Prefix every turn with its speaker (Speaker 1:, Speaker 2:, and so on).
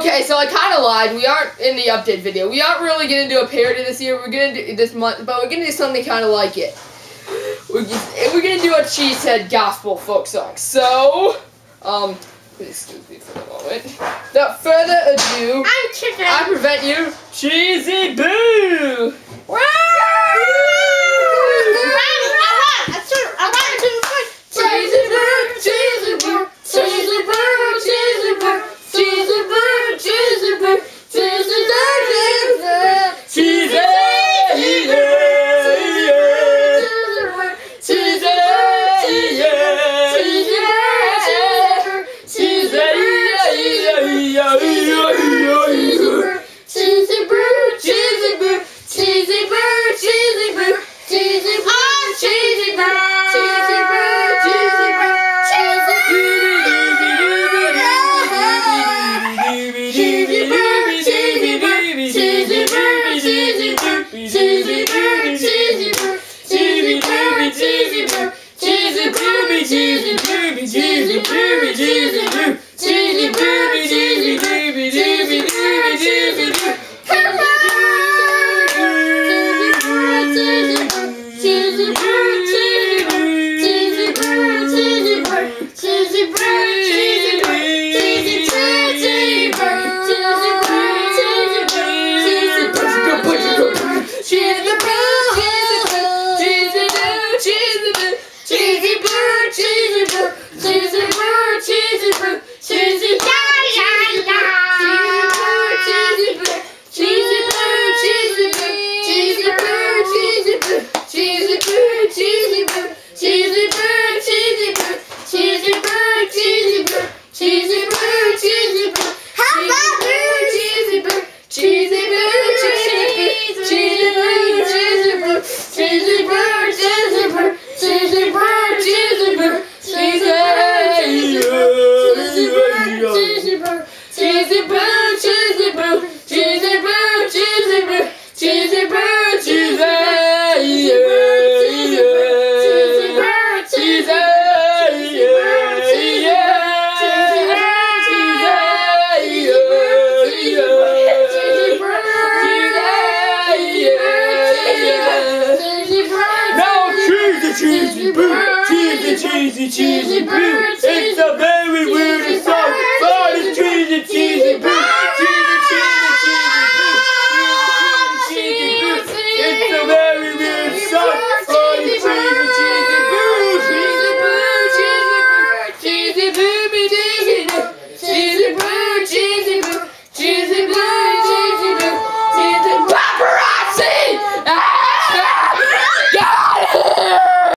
Speaker 1: Okay, so I kind of lied. We aren't in the update video. We aren't really gonna do a parody this year. We're gonna do this month, but we're gonna do something kind of like it. We're gonna do a cheesehead gospel folk song. So, excuse me for a moment. Without further ado,
Speaker 2: I'm chicken.
Speaker 1: I present you Cheesy Boo.
Speaker 2: Wow.